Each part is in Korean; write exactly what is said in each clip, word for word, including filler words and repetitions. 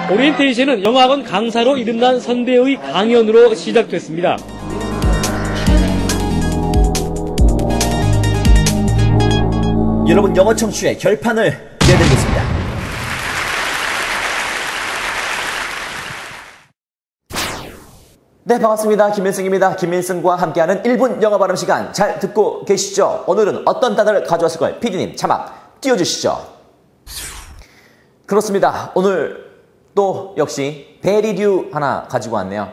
오리엔테이션은 영어학원 강사로 이름난 선배의 강연으로 시작됐습니다. 여러분 영어 청취의 결판을 내드리겠습니다. 네, 반갑습니다. 김민승입니다. 김민승과 함께하는 일 분 영어 발음 시간 잘 듣고 계시죠? 오늘은 어떤 단어를 가져왔을까요? 피디님 자막 띄워주시죠. 그렇습니다. 오늘 또 역시 베리류 하나 가지고 왔네요.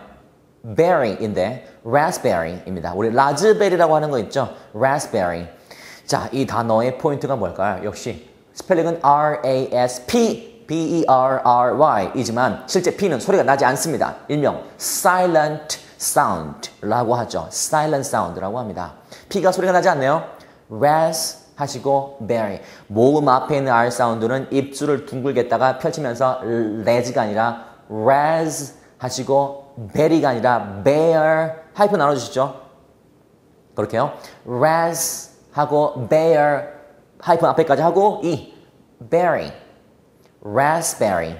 berry인데 raspberry입니다. 우리 라즈베리라고 하는 거 있죠? raspberry. 자, 이 단어의 포인트가 뭘까요? 역시 스펠링은 R A S P B E R R Y 이지만 실제 P는 소리가 나지 않습니다. 일명 silent sound라고 하죠. silent sound라고 합니다. P가 소리가 나지 않네요. ras 하시고 berry. 모음 앞에 있는 R 사운드는 입술을 둥글겠다가 펼치면서 레즈가 아니라 raz 하시고 berry가 아니라 bear 하이픈 나눠주시죠. 그렇게요. raz 하고 bear 하이픈 앞에까지 하고 이 berry raspberry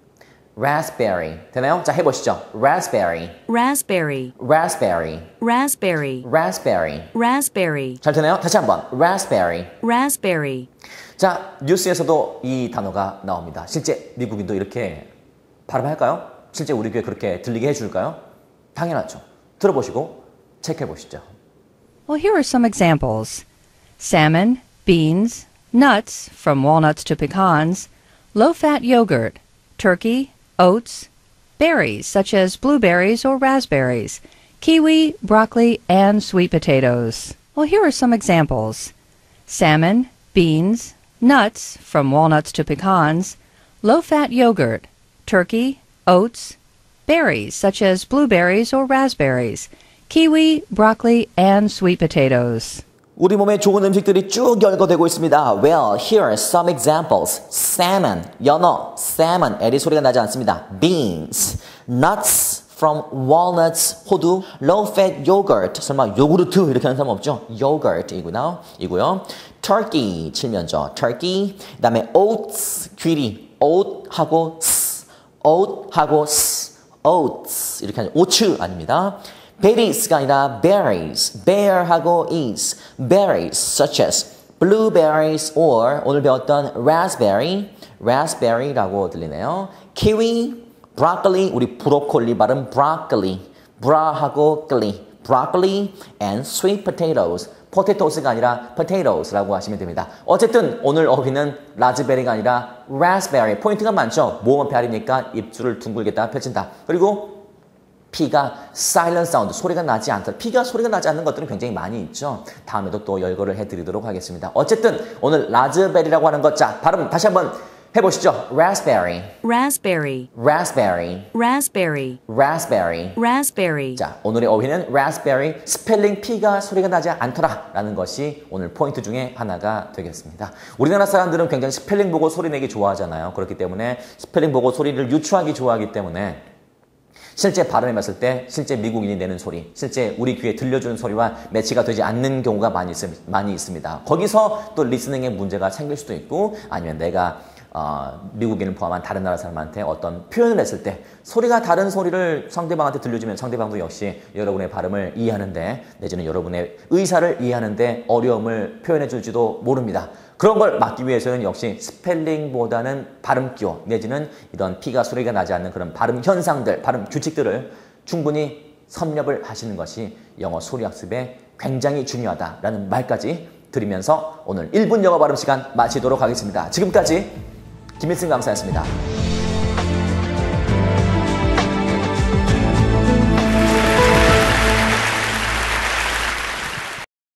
raspberry 되나요? 자, 해보시죠. raspberry raspberry raspberry raspberry raspberry raspberry 잘 되나요? 다시 한번 raspberry raspberry. 자, 뉴스에서도 이 단어가 나옵니다. 실제 미국인도 이렇게 발음할까요? 실제 우리 귀에 그렇게 들리게 해줄까요? 당연하죠. 들어보시고 체크해보시죠. Well, here are some examples. Salmon, beans, nuts, from walnuts to pecans, low-fat yogurt, turkey, oats, berries such as blueberries or raspberries, kiwi, broccoli, and sweet potatoes. Well, here are some examples. Salmon, beans, nuts, from walnuts to pecans, low-fat yogurt, turkey, oats, berries such as blueberries or raspberries, kiwi, broccoli, and sweet potatoes. 우리 몸에 좋은 음식들이 쭉 열거되고 있습니다. Well, here are some examples. Salmon, 연어, salmon, L이 소리가 나지 않습니다. Beans, nuts from walnuts, 호두, low-fat yogurt, 설마 요구르트 이렇게 하는 사람 없죠? yogurt 이구나, 이고요. Turkey, 칠면조, turkey, 그 다음에 oats, 귀리, oat하고 s, oat하고 s, oats 이렇게 하죠. 오츠 아닙니다. berries가 아니라 berries, bear하고 is, berries such as blueberries or 오늘 배웠던 raspberry, raspberry라고 들리네요. kiwi, broccoli, 우리 브로콜리 발음 broccoli, bra하고 gli, broccoli and sweet potatoes, potatoes가 아니라 potatoes라고 하시면 됩니다. 어쨌든 오늘 어휘는 라즈베리가 아니라 raspberry, 포인트가 많죠. 모음 앞에 R이니까 입술을 둥글겠다 펼친다. 그리고 P가 silent sound, 소리가 나지 않다. P가 소리가 나지 않는 것들은 굉장히 많이 있죠. 다음에도 또 열거를 해드리도록 하겠습니다. 어쨌든 오늘 라즈베리라고 하는 것, 자, 발음 다시 한번 해보시죠. raspberry, raspberry raspberry, raspberry raspberry. raspberry. 자, 오늘의 어휘는 raspberry, 스펠링 P가 소리가 나지 않더라 라는 것이 오늘 포인트 중에 하나가 되겠습니다. 우리나라 사람들은 굉장히 스펠링 보고 소리 내기 좋아하잖아요. 그렇기 때문에 스펠링 보고 소리를 유추하기 좋아하기 때문에 실제 발음해봤을 때 실제 미국인이 내는 소리, 실제 우리 귀에 들려주는 소리와 매치가 되지 않는 경우가 많이, 있, 많이 있습니다. 거기서 또 리스닝에 문제가 생길 수도 있고 아니면 내가 어, 미국인을 포함한 다른 나라 사람한테 어떤 표현을 했을 때 소리가 다른 소리를 상대방한테 들려주면 상대방도 역시 여러분의 발음을 이해하는데 내지는 여러분의 의사를 이해하는데 어려움을 표현해 줄지도 모릅니다. 그런 걸 막기 위해서는 역시 스펠링보다는 발음 기호 내지는 이런 P가 소리가 나지 않는 그런 발음 현상들, 발음 규칙들을 충분히 섭렵을 하시는 것이 영어 소리 학습에 굉장히 중요하다라는 말까지 드리면서 오늘 일 분 영어 발음 시간 마치도록 하겠습니다. 지금까지 김민승 강사였습니다.